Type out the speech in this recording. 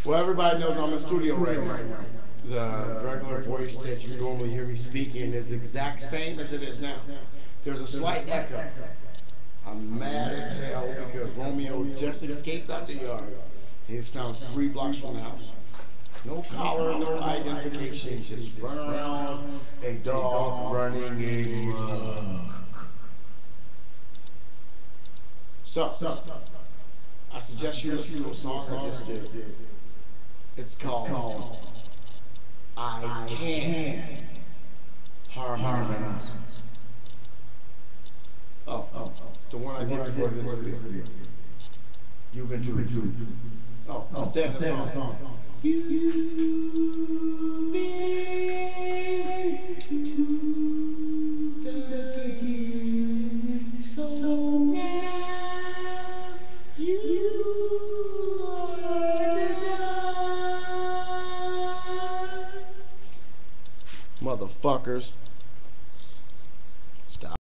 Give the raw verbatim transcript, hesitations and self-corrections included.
Well, everybody knows I'm in the studio right now. The regular voice that you normally hear me speaking is the exact same as it is now. There's a slight echo. I'm mad as hell because Romeo just escaped out the yard. He was found three blocks from the house. No collar, no identification, just run around a dog running amok. So, I suggest you listen to a song I just did. It's called I Can Harmonize. Oh, oh, it's the one I did before this video. You can do it. Oh, I said the song. You've been to the game, so now you are done. Motherfuckers. Stop.